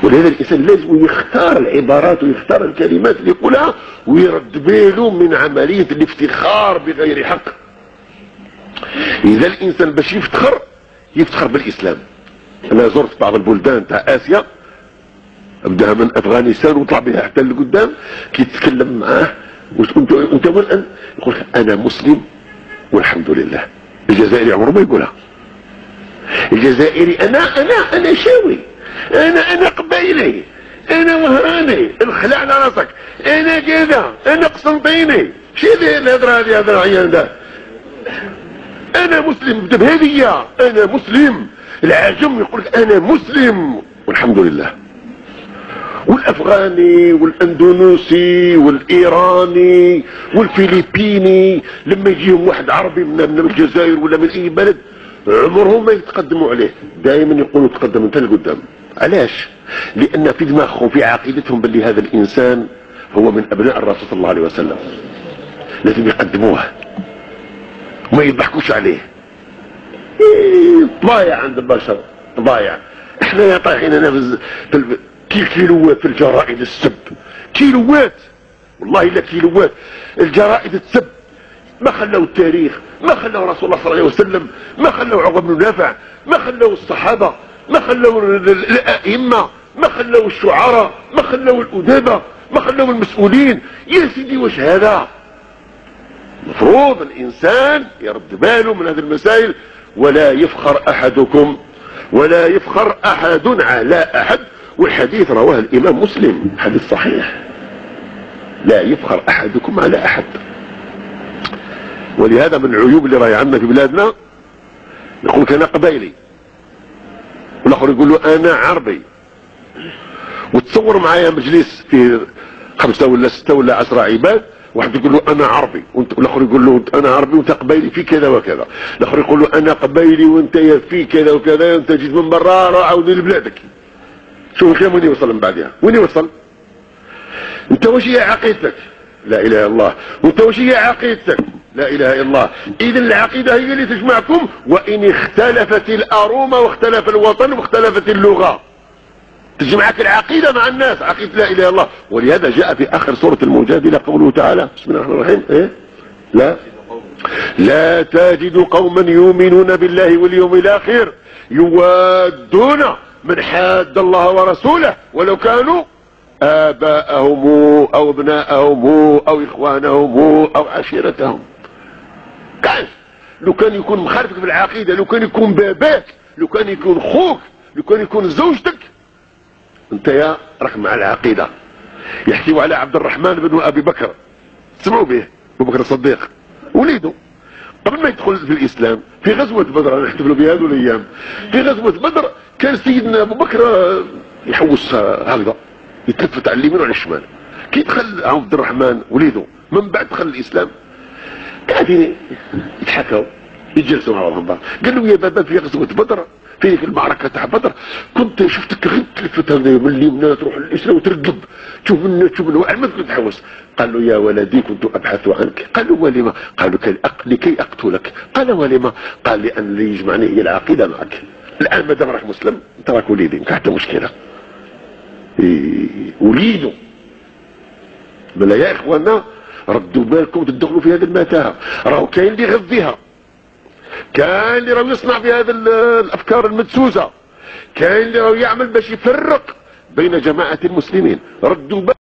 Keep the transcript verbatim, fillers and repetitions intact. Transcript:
ولهذا الانسان لازم يختار العبارات ويختار الكلمات اللي يقولها ويرد باله من عمليه الافتخار بغير حق. اذا الانسان باش يفتخر يفتخر بالاسلام. انا زرت بعض البلدان تاع اسيا، ابداها من افغانستان وطلع بها حتى لقدام، كي تتكلم معاه وانت انت الان يقول لك انا مسلم والحمد لله. الجزائري عمره ما يقولها. الجزائري انا انا انا شاوي، انا انا قبايلي، انا وهراني، الخلع على راسك، انا كذا، انا قسنطيني. شي هذه الهضره هذه هضره عيان ده. انا مسلم بهذه، انا مسلم. العجم يقول لك انا مسلم والحمد لله. والافغاني والاندونيسي والايراني والفلبيني لما يجيهم واحد عربي من الجزائر ولا من اي بلد عمرهم ما يتقدموا عليه، دائما يقولوا تقدم انت لقدام. علاش؟ لان في دماغهم في عقيدتهم باللي هذا الانسان هو من ابناء الرسول صلى الله عليه وسلم، لازم يقدموه وما يضحكوش عليه. إيه ضايع عند البشر، ضايع. احنا يا طايحين انا في كي كيلوات في الجرائد السب، كيلوات والله الا كيلوات الجرائد تسب. ما خلوا التاريخ، ما خلوا رسول الله صلى الله عليه وسلم، ما خلوا عقبة بن نافع، ما خلوا الصحابة، ما خلوا الائمة، ما خلوا الشعراء، ما خلوا الادباء، ما خلوا المسؤولين. يا سيدي واش هذا؟ مفروض الانسان يرد باله من هذه المسائل. ولا يفخر احدكم ولا يفخر احد على احد. والحديث رواه الامام مسلم، حديث صحيح. لا يفخر احدكم على احد. ولهذا من العيوب اللي راهي عندنا في بلادنا يقول لك انا قبايلي، والاخر يقول له انا عربي. وتصور معايا مجلس فيه خمسه ولا سته ولا عشره عباد، واحد يقول له انا عربي والاخر يقول له انا عربي وانت قبايلي في كذا وكذا، الاخر يقول له انا قبايلي وانت في كذا وكذا، انت جيت من برا روح عاود لبلادك. شوف الكلام وين يوصل من بعدها؟ وين يوصل؟ انت واش هي عقيدتك؟ لا اله الا الله. وانت واش هي عقيدتك؟ لا اله الا الله. اذا العقيده هي اللي تجمعكم، وان اختلفت الأرومة واختلف الوطن واختلفت اللغه، تجمعك العقيده مع الناس، عقيده لا اله الا الله. ولهذا جاء في اخر سوره المجادله قوله تعالى بسم الله الرحمن الرحيم ايه؟ لا لا تجد قوما يؤمنون بالله واليوم الاخر يوادون من حاد الله ورسوله ولو كانوا آباءهم أو أبناءهم أو إخوانهم أو عشيرتهم. كيف؟ لو كان يكون مخالفك في العقيدة، لو كان يكون باباك، لو كان يكون خوك، لو كان يكون زوجتك، انت يا راك مع العقيدة. يحكيوا على عبد الرحمن بن أبي بكر، تسمعوا به، أبو بكر الصديق وليده قبل ما يدخل في الإسلام في غزوة بدر، نحتفلوا بهذه الأيام. في غزوة بدر كان سيدنا أبو بكر يحوس هكذا، يتلفت على اليمين وعلى الشمال. كي دخل عبد الرحمن وليده من بعد دخل الاسلام قاعدين يتحكوا يجلسوا مع بعضهم. قال له يا بابا في غزوه بدر، في المعركه تاع بدر كنت شفتك غير تلفت من اليمين تروح للاسلام وترقب تشوف من تشوف من ما كنت تحوس. قال له يا ولدي كنت ابحث عنك. قال له ولما؟ قالوا لكي اقتلك. قال ولما؟ قال لان اللي يجمعني هي العقيده معك. الان ما دام راك مسلم انت راك وليدي، ما كاين مشكله. إيه وليدوا بلا يا اخوانا ردوا بالكم تدخلوا في هذه المتاهه. راهو كاين اللي يغذيها، كاين اللي راهو يصنع في هذه الافكار المدسوسه، كاين اللي راهو يعمل باش يفرق بين جماعه المسلمين. ردوا